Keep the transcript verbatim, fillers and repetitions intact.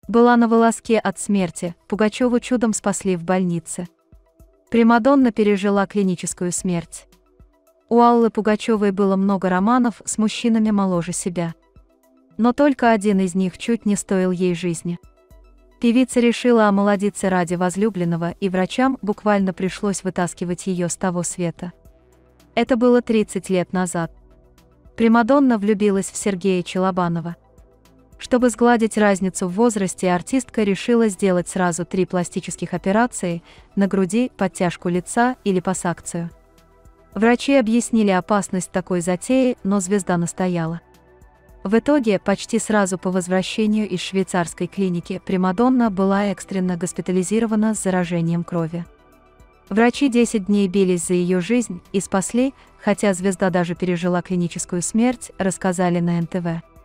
была на волоске от смерти, Пугачеву чудом спасли в больнице. Примадонна пережила клиническую смерть. У Аллы Пугачевой было много романов с мужчинами моложе себя. Но только один из них чуть не стоил ей жизни. Певица решила омолодиться ради возлюбленного, и врачам буквально пришлось вытаскивать ее с того света. Это было тридцать лет назад. Примадонна влюбилась в Сергея Челобанова. Чтобы сгладить разницу в возрасте, артистка решила сделать сразу три пластических операции на груди, подтяжку лица и липосакцию. Врачи объяснили опасность такой затеи, но звезда настояла. В итоге, почти сразу по возвращению из швейцарской клиники, Примадонна была экстренно госпитализирована с заражением крови. Врачи десять дней бились за ее жизнь и спасли, хотя звезда даже пережила клиническую смерть, рассказали на эн тэ вэ.